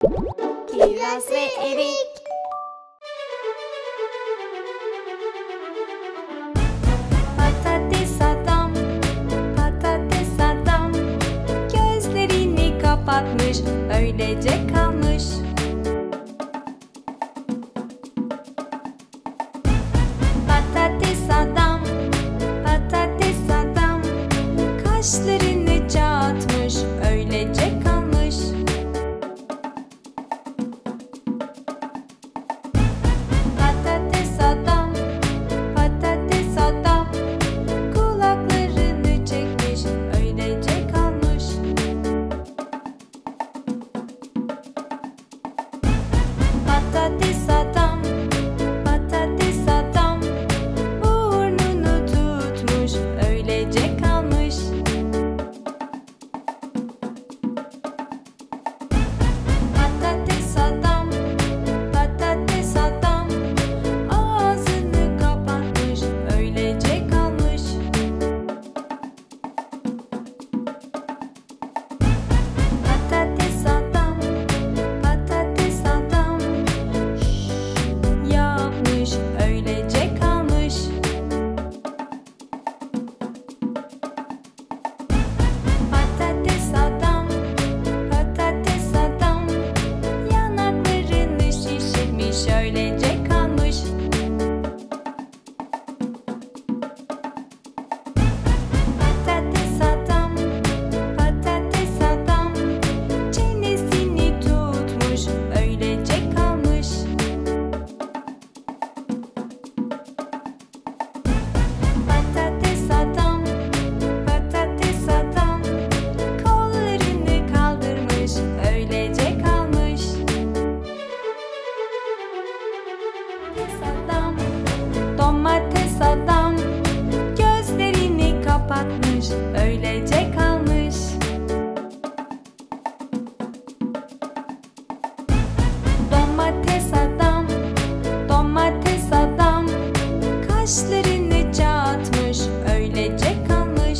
Kiraz ve erik. Patates adam, patates adam, gözlerini kapatmış, öylece kalmış. Patates adam, patates adam, kaşlarını çatmış, öylece kalmış. Patates adam, patates adam, kulaklarını çekmiş, öylece kalmış. Patates adam, patates adam, burnunu tutmuş, öylece kalmış. Patates adam, patates adam, ağzını kapatmış, öylece kalmış. Patates adam, patates adam, yapmış, öylece kalmış. Patates adam, patates adam, yanaklarını şişirmiş, öylece kalmış. Patates adam, patates adam, çenesini tutmuş, öylece kalmış. Patates adam, patates adam, kollarını kaldırmış, öylece kalmış. Domates adam, domates adam, gözlerini kapatmış, öylece kalmış. Domates adam, domates adam, kaşlarını çatmış, öylece kalmış.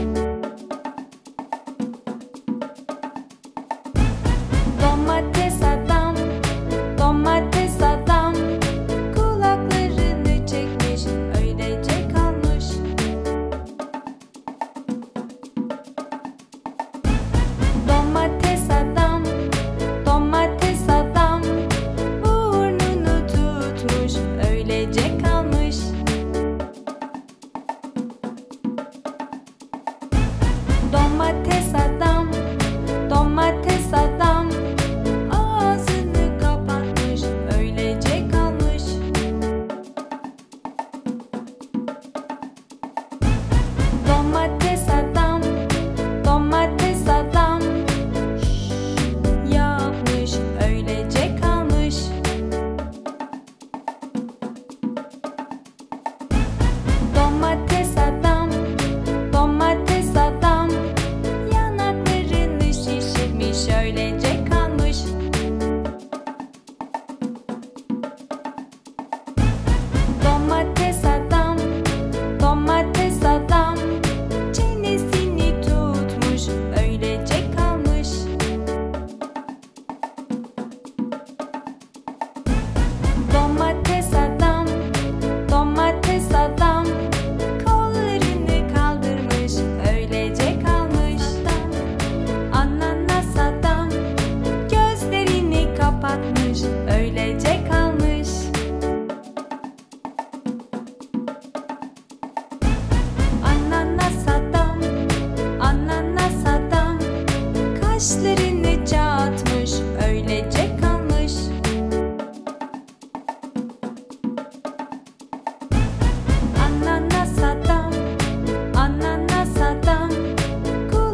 Domates adam, domates adam, kulaklarını çekmiş, öylece kalmış. Domates adam, domates adam, burnunu tutmuş, öylece kalmış. Domates adam, domates adam, ağzını kapatmış, öylece kalmış. Domates adam, domates adam, yapmış, öylece kalmış. Domates adam, domates adam, yanaklarını şişirmiş, öylece kalmış. Domates adam, domates adam, çenesini tutmuş, öylece kalmış. Domates adam, domates adam, kollarını kaldırmış, öylece kalmış. Ananas adam, gözlerini kapatmış, öylece kalmış. Ananas adam, ananas adam, kaşlarını çatmış, öylece kalmış. Ananas adam, ananas adam,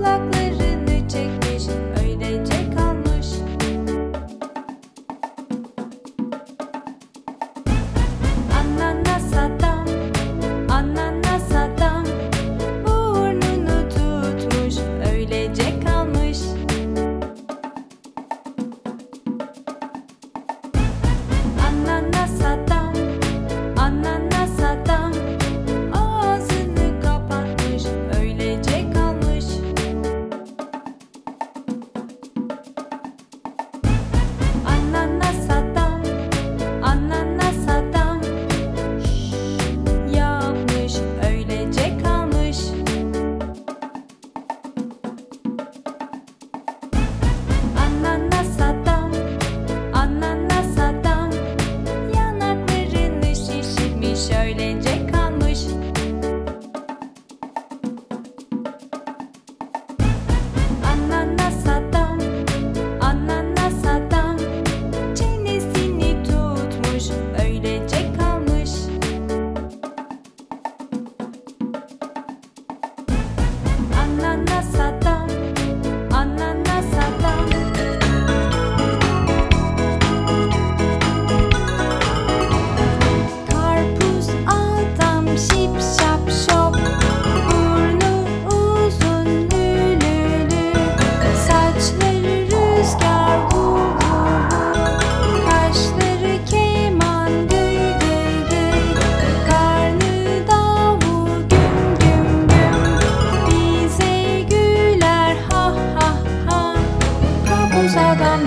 kulaklarını çekmiş, öylece kalmış.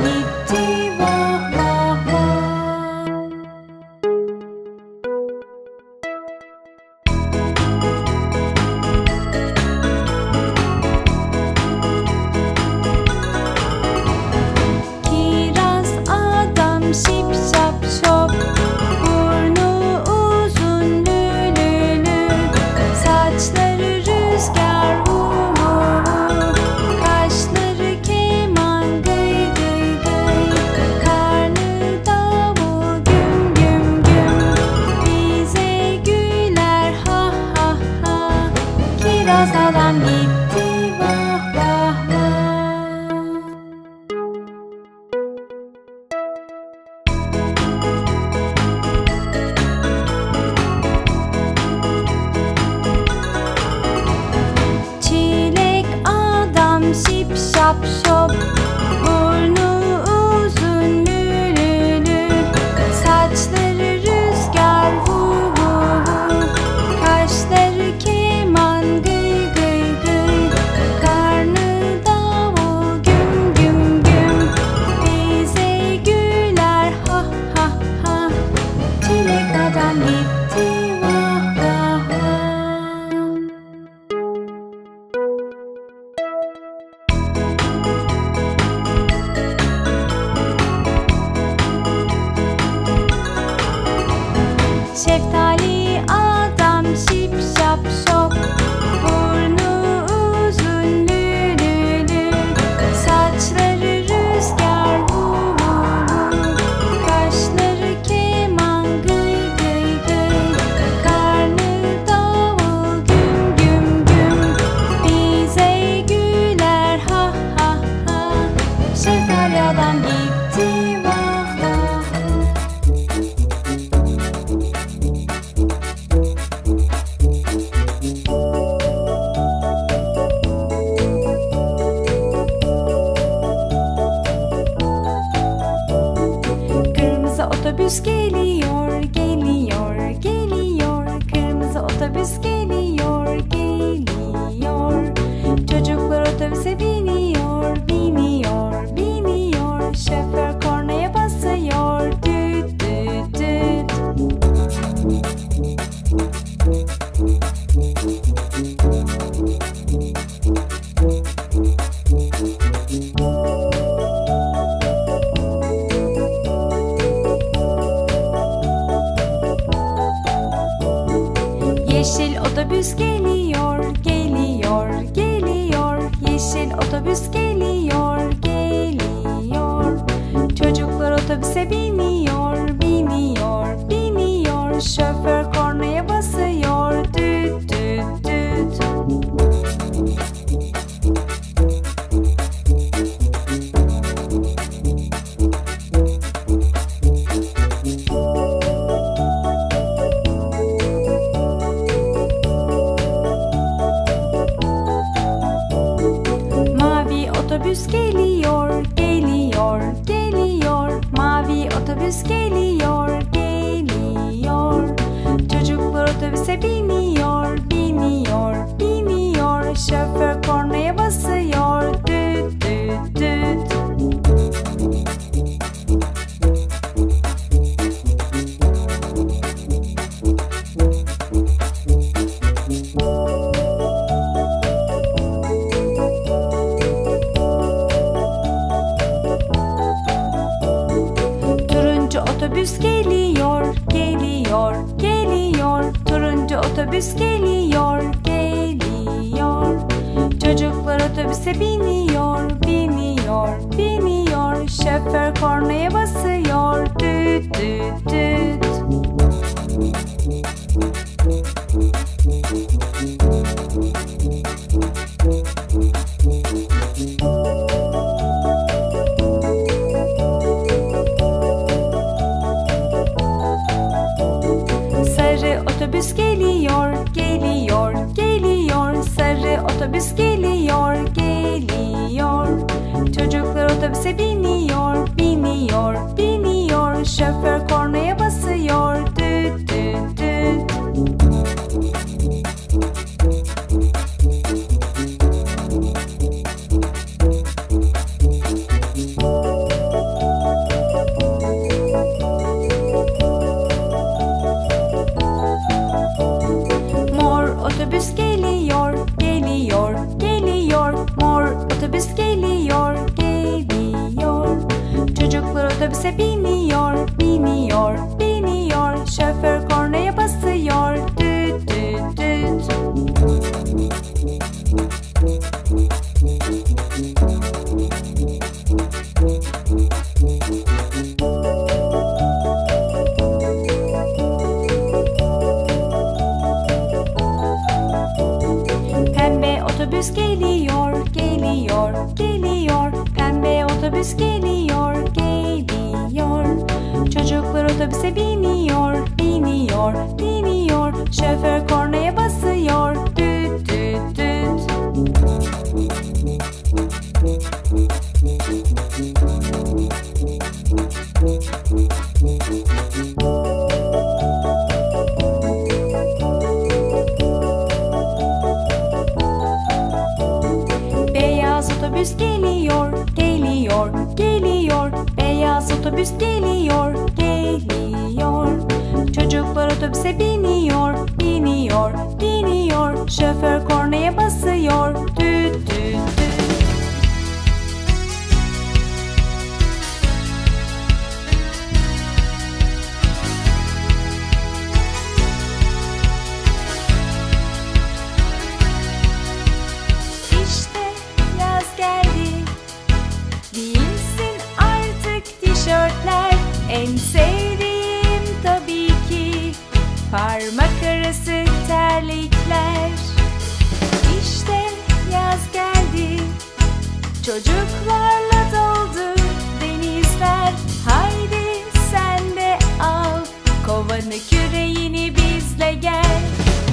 gitti vah vah vah. Kiraz adam şip şap şop, burnu uzun lülülü, saçları rüzgar vu vu vu, kaşları keman gıy gıy gıy, karnı davul güm güm güm, bize güler ha ha ha. Kiraz adam gitti vah vah vah. Çilek adam şip şap şop, burnu uzun lülülü, saçları rüzgar vu vu vu, kaşları keman gıy gıy gıy, karnı davul güm güm güm, bize güler ha ha ha. Çilek adam gitti vah vah vah. Şeftali adam şip şap şop, burnu uzun lülülü, saçları rüzgar vu vu vu, kaşları keman gıy gıy gıy, karnı davul güm güm güm, bize güler ha ha ha. Şeftali adam gitti vah vah. Kırmızı otobüs geliyor, geliyor, geliyor. Kırmızı otobüs geliyor, geliyor. Çocuklar otobüse biniyor, biniyor, biniyor. Şoför kornaya basıyor, düt düt düt. Yeşil otobüs geliyor, geliyor, geliyor. Yeşil otobüs geliyor, geliyor. Çocuklar otobüse biniyor, biniyor, biniyor. Şoför kornaya basıyor, düt düt düt. Mavi otobüs geliyor, geliyor, geliyor. Mavi otobüs geliyor, geliyor. Çocuklar otobüse biniyor, biniyor, biniyor. Şoför kornaya basıyor, düt düt düt. Turuncu otobüs geliyor, geliyor, geliyor. Turuncu otobüs geliyor, geliyor. Çocuklar otobüse biniyor, biniyor, biniyor. Şoför kornaya basıyor, düt düt düt. Sarı otobüs geliyor, geliyor, geliyor. Sarı otobüs geliyor, geliyor. Çocuklar otobüse biniyor, biniyor, biniyor. Şoför kornaya basıyor, düt düt düt. otobüse biniyor, biniyor, biniyor. Şoför kornaya basıyor, düt düt düt. Pembe otobüs geliyor, geliyor, geliyor. Pembe otobüs geliyor, geliyor. Çocuklar otobüse biniyor, biniyor, biniyor. Şoför kornaya basıyor, düt düt düt. Beyaz otobüs geliyor, geliyor, geliyor. Beyaz otobüs geliyor, geliyor. Çocuklar otobüse biniyor, biniyor, biniyor. Şoför kornaya basıyor, düt düt düt. İşte yaz geldi, giyinsin artık tişörtler. En sevdiğim tabii ki parmak arası terlikler. İşte yaz geldi, çocuklarla doldu denizler. Haydi sen de al kovanı, küreğini, bizle gel.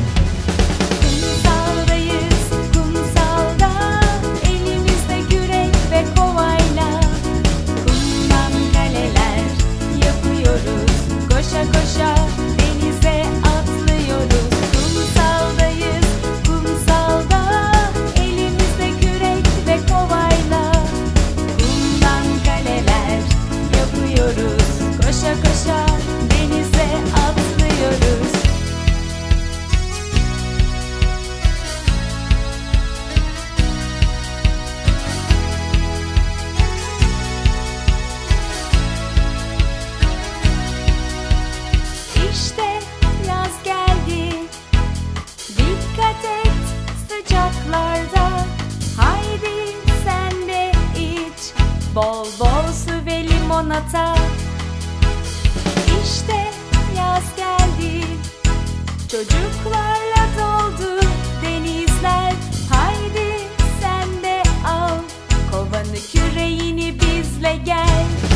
Kumsaldayız, kumsalda, elimizde kürek ve kovayla. Kumdan kaleler yapıyoruz, koşa koşa denize atlıyoruz. Kumsaldayız, kumsalda, elimizde kürek ve kovayla. Kumdan kaleler yapıyoruz, koşa koşa denize atlıyoruz. İşte yaz geldi, dikkat et sıcaklarda. Haydi sen de iç bol bol su ve limonata. İşte yaz geldi, çocuklarla doldu denizler. Haydi sen de al kovanı, küreğini, bizle gel.